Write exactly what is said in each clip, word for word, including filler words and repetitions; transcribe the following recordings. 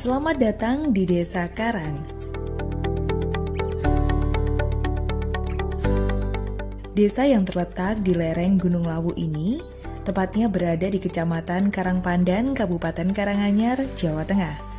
Selamat datang di Desa Karang. Desa yang terletak di lereng Gunung Lawu ini tepatnya berada di Kecamatan Karangpandan, Kabupaten Karanganyar, Jawa Tengah.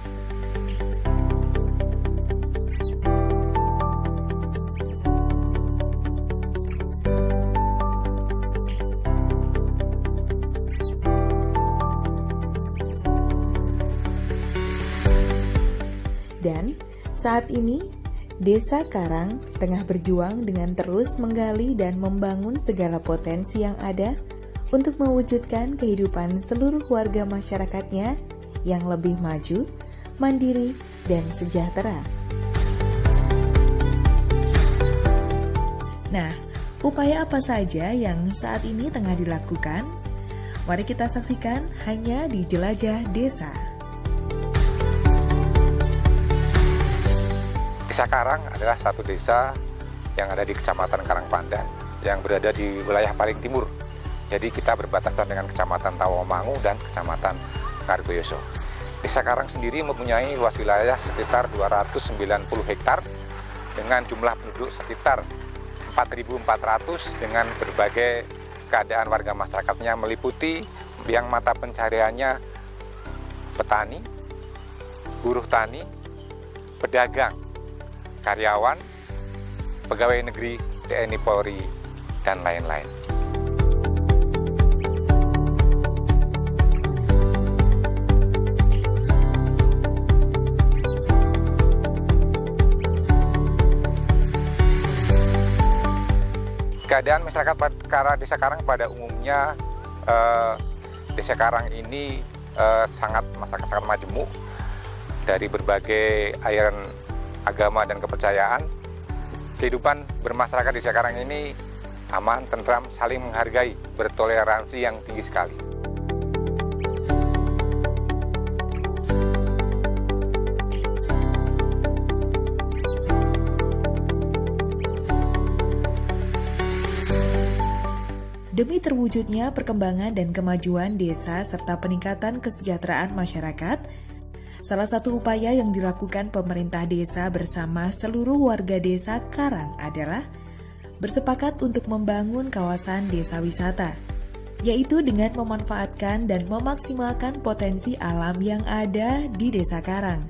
Dan saat ini, Desa Karang tengah berjuang dengan terus menggali dan membangun segala potensi yang ada untuk mewujudkan kehidupan seluruh warga masyarakatnya yang lebih maju, mandiri, dan sejahtera. Nah, upaya apa saja yang saat ini tengah dilakukan? Mari kita saksikan hanya di Jelajah Desa. Desa Karang adalah satu desa yang ada di Kecamatan Karangpandan yang berada di wilayah paling timur. Jadi kita berbatasan dengan Kecamatan Tawamangu dan Kecamatan Kargoyoso. Desa Karang sendiri mempunyai luas wilayah sekitar dua ratus sembilan puluh hektar dengan jumlah penduduk sekitar empat ribu empat ratus dengan berbagai keadaan warga masyarakatnya meliputi yang mata pencariannya petani, buruh tani, pedagang, karyawan, pegawai negeri, T N I Polri, dan lain-lain. Keadaan masyarakat pada Desa Karang pada umumnya, eh, Desa Karang ini eh, sangat masyarakat sangat majemuk dari berbagai aliran agama dan kepercayaan. Kehidupan bermasyarakat di Desa Karang ini aman, tentram, saling menghargai, bertoleransi yang tinggi sekali. Demi terwujudnya perkembangan dan kemajuan desa serta peningkatan kesejahteraan masyarakat, salah satu upaya yang dilakukan pemerintah desa bersama seluruh warga Desa Karang adalah bersepakat untuk membangun kawasan desa wisata, yaitu dengan memanfaatkan dan memaksimalkan potensi alam yang ada di Desa Karang.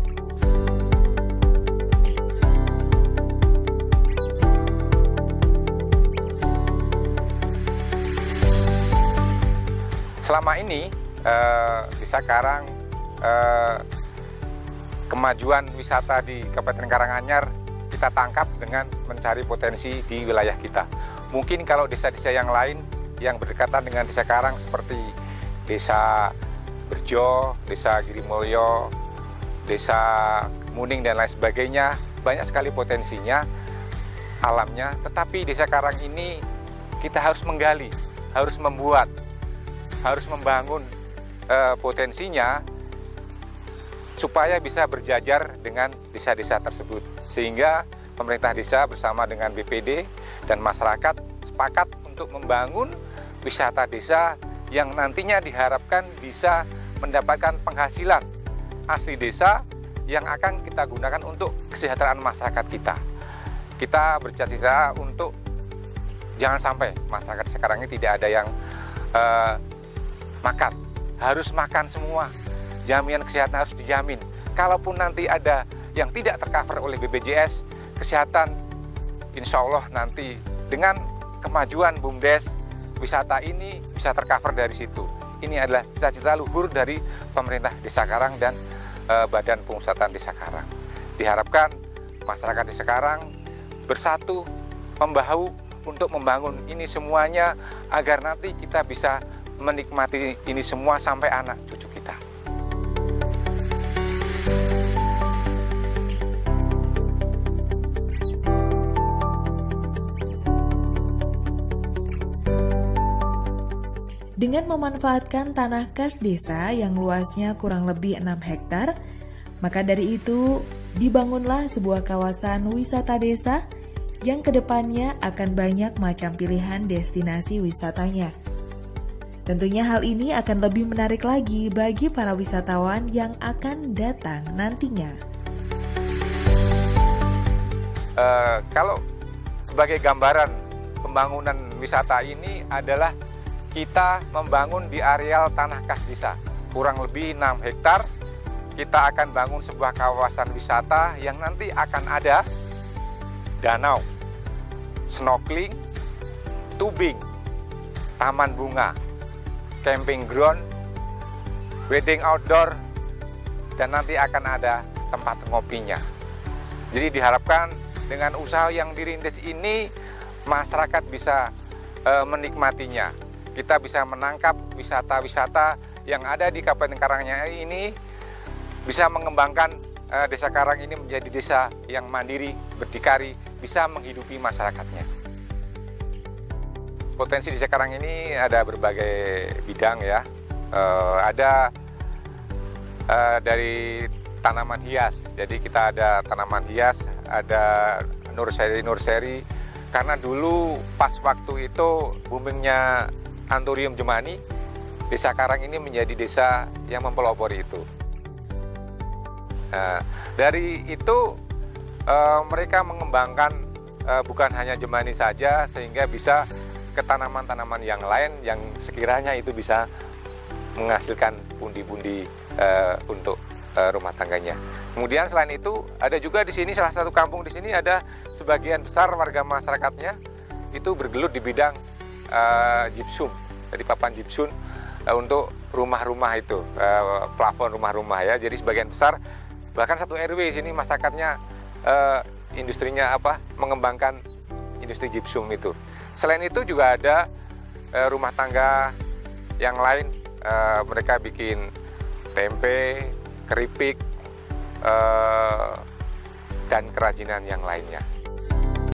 Selama ini, eh, Desa Karang Eh, kemajuan wisata di Kabupaten Karanganyar kita tangkap dengan mencari potensi di wilayah kita. Mungkin kalau desa-desa yang lain yang berdekatan dengan Desa Karang seperti Desa Berjo, Desa Girimulyo, Desa Muning dan lain sebagainya, banyak sekali potensinya, alamnya. Tetapi Desa Karang ini kita harus menggali, harus membuat, harus membangun eh, potensinya supaya bisa berjajar dengan desa-desa tersebut. Sehingga pemerintah desa bersama dengan B P D dan masyarakat sepakat untuk membangun wisata desa yang nantinya diharapkan bisa mendapatkan penghasilan asli desa yang akan kita gunakan untuk kesejahteraan masyarakat kita. Kita bercita-cita untuk jangan sampai masyarakat sekarang ini tidak ada yang uh, makan, harus makan semua. Jaminan kesehatan harus dijamin. Kalaupun nanti ada yang tidak tercover oleh B P J S Kesehatan, insya Allah nanti dengan kemajuan BUMDes, wisata ini bisa tercover dari situ. Ini adalah cita-cita luhur dari pemerintah Desa Karang dan e, Badan Pengusahaan Desa Karang. Diharapkan masyarakat Desa Karang bersatu, membahu untuk membangun ini semuanya agar nanti kita bisa menikmati ini semua sampai anak cucu kita. Dengan memanfaatkan tanah kas desa yang luasnya kurang lebih enam hektar, maka dari itu dibangunlah sebuah kawasan wisata desa yang kedepannya akan banyak macam pilihan destinasi wisatanya. Tentunya hal ini akan lebih menarik lagi bagi para wisatawan yang akan datang nantinya. Uh, kalau sebagai gambaran pembangunan wisata ini adalah kita membangun di areal tanah kas desa, kurang lebih enam hektar. Kita akan bangun sebuah kawasan wisata yang nanti akan ada danau, snorkeling, tubing, taman bunga, camping ground, wedding outdoor, dan nanti akan ada tempat ngopinya. Jadi diharapkan dengan usaha yang dirintis ini, masyarakat bisa e, menikmatinya. Kita bisa menangkap wisata-wisata yang ada di Kabupaten Karanganyar ini, bisa mengembangkan e, Desa Karang ini menjadi desa yang mandiri, berdikari, bisa menghidupi masyarakatnya. Potensi Desa Karang ini ada berbagai bidang ya, e, ada e, dari tanaman hias, jadi kita ada tanaman hias, ada nurseri-nurseri, karena dulu pas waktu itu boomingnya Anthurium jemani, Desa Karang ini menjadi desa yang mempelopori itu. Nah, dari itu e, mereka mengembangkan e, bukan hanya jemani saja, sehingga bisa ke tanaman-tanaman yang lain yang sekiranya itu bisa menghasilkan pundi-pundi e, untuk e, rumah tangganya. Kemudian selain itu ada juga di sini salah satu kampung di sini ada sebagian besar warga masyarakatnya itu bergelut di bidang e, gypsum, dari papan gypsum e, untuk rumah-rumah itu, e, plafon rumah-rumah ya. Jadi sebagian besar bahkan satu R W sini masyarakatnya eh, industrinya apa mengembangkan industri gypsum itu. Selain itu juga ada eh, rumah tangga yang lain, eh, mereka bikin tempe, keripik, eh, dan kerajinan yang lainnya.